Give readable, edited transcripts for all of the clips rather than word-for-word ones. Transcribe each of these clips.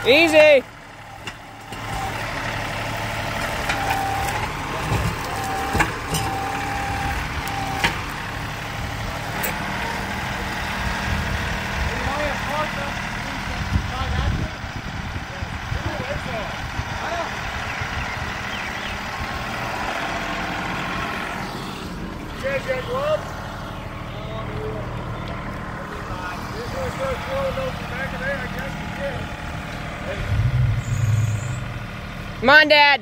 Easy. Come on, Dad.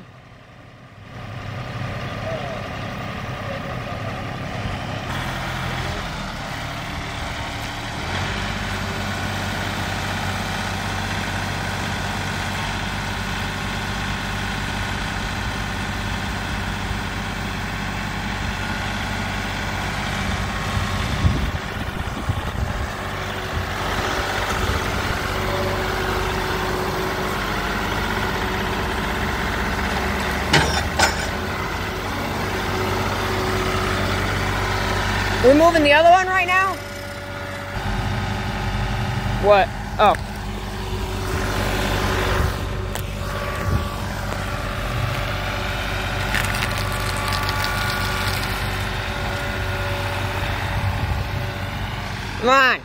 We're moving the other one right now? What? Oh. Come on.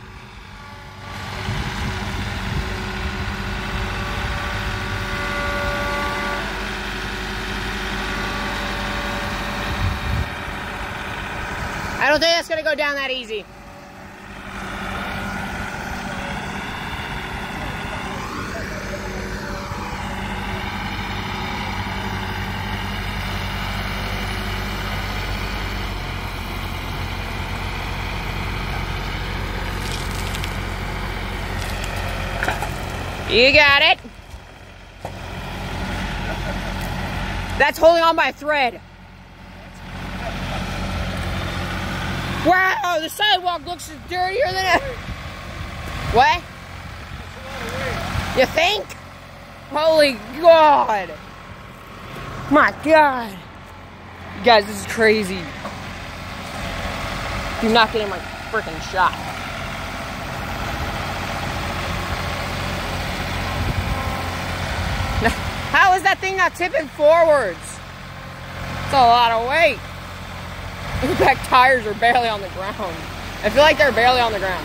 I don't think that's gonna go down that easy. You got it. That's holding on by a thread. Wow, the sidewalk looks dirtier than ever. What? You think? Holy God. My God. You guys, this is crazy. Do not get in my freaking shot. How is that thing not tipping forwards? It's a lot of weight. The back tires are barely on the ground. I feel like they're barely on the ground.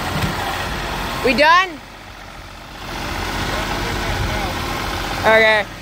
We done? Okay.